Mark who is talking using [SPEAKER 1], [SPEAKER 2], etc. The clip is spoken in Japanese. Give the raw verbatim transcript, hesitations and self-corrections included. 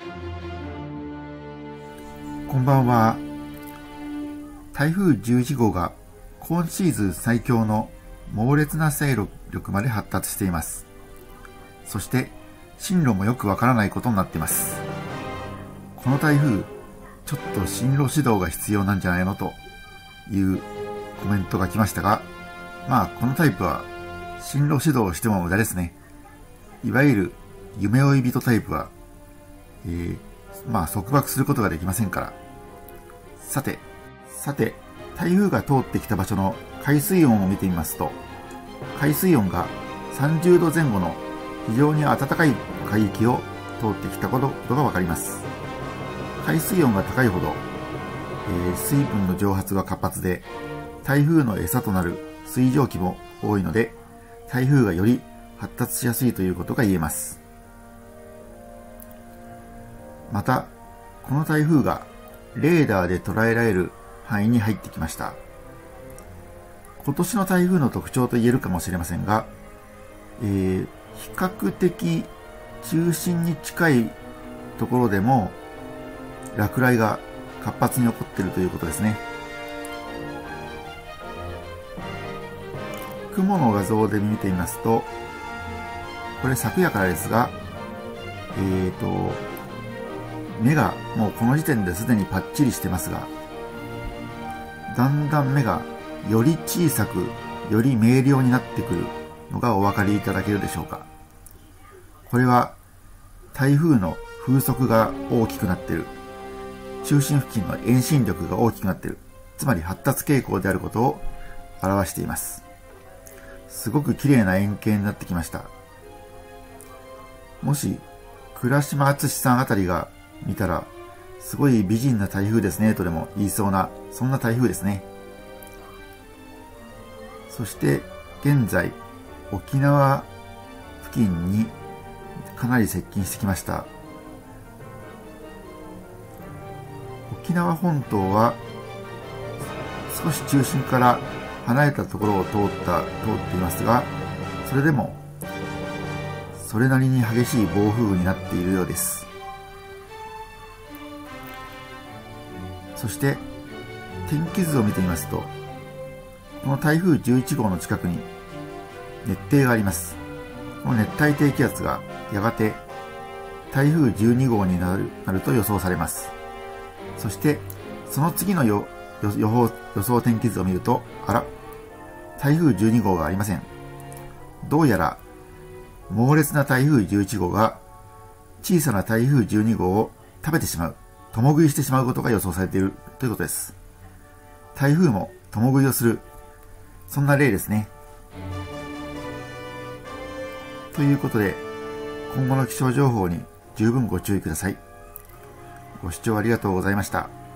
[SPEAKER 1] こんばんは。台風じゅういち号が今シーズン最強の猛烈な勢力まで発達しています。そして進路もよくわからないことになっています。この台風、ちょっと進路指導が必要なんじゃないのというコメントが来ましたが、まあこのタイプは進路指導をしても無駄ですね。いわゆる夢追い人タイプは、えー、まあ束縛することができませんから。さて、さて、台風が通ってきた場所の海水温を見てみますと、海水温がさんじゅうどぜん後の非常に暖かい海域を通ってきたことがわかります。海水温が高いほど、えー、水分の蒸発が活発で、台風の餌となる水蒸気も多いので、台風がより発達しやすいということが言えます。また、この台風がレーダーで捉えられる範囲に入ってきました。今年の台風の特徴と言えるかもしれませんが、えー、比較的中心に近いところでも落雷が活発に起こっているということですね。雲の画像で見てみますと、これ昨夜からですが、えーと、目がもうこの時点ですでにパッチリしてますが、だんだん目がより小さく、より明瞭になってくるのがお分かりいただけるでしょうか。これは台風の風速が大きくなっている、中心付近の遠心力が大きくなっている、つまり発達傾向であることを表しています。すごく綺麗な円形になってきました。もし倉島敦さんあたりが見たら、すごい美人な台風ですねとでも言いそうな、そんな台風ですね。そして現在沖縄付近にかなり接近してきました。沖縄本島は少し中心から離れたところを通った通っていますが、それでもそれなりに激しい暴風雨になっているようです。そして天気図を見てみますと、この台風じゅういち号の近くに熱帯があります。この熱帯低気圧がやがて台風じゅうに号になる、なると予想されます。そしてその次の予報、予想天気図を見ると、あら、台風じゅうに号がありません。どうやら猛烈な台風じゅういち号が小さな台風じゅうに号を食べてしまう、共食いしてしまうことが予想されているということです。台風も共食いをする、そんな例ですね。ということで、今後の気象情報に十分ご注意ください。ご視聴ありがとうございました。